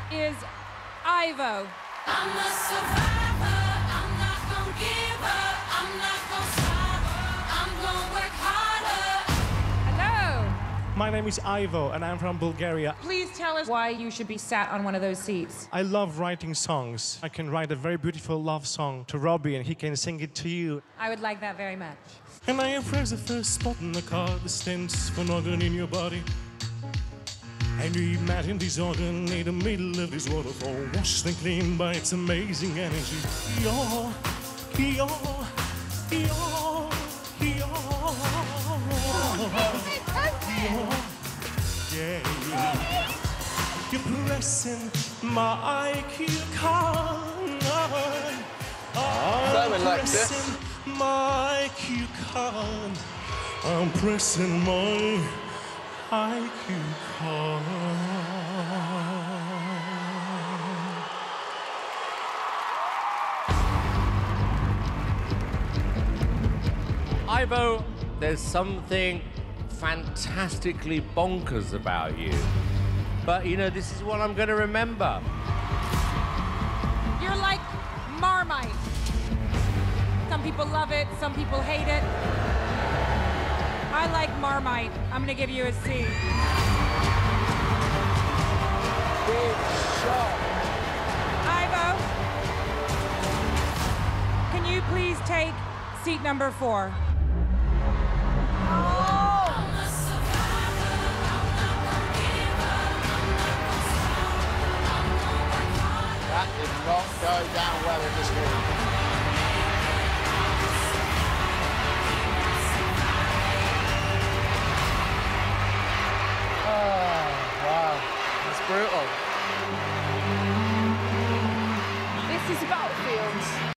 is Ivo. I'm a survivor. I'm not gonna give up. I'm not gonna stop. I'm gonna work harder. Hello. My name is Ivo, and I'm from Bulgaria. Please tell us why you should be sat on one of those seats. I love writing songs. I can write a very beautiful love song to Robbie, and he can sing it to you. I would like that very much. And I press the first spot in the car that stands for organ in your body. And you imagine this organ in the middle of this waterfall, washed and clean by its amazing energy. Yo, yo, yo, yo. Yeah. You're pressing my IQ card. I'm pressing my IQ card. I'm pressing my IQ card. Ivo, there's something fantastically bonkers about you. But, you know, this is what I'm going to remember. You're like Marmite. Some people love it, some people hate it. I like Marmite. I'm gonna give you a C. Big shot. Ivo, can you please take seat number 4? That did not go down well in this room. Oh, wow. That's brutal. This is Battlefield.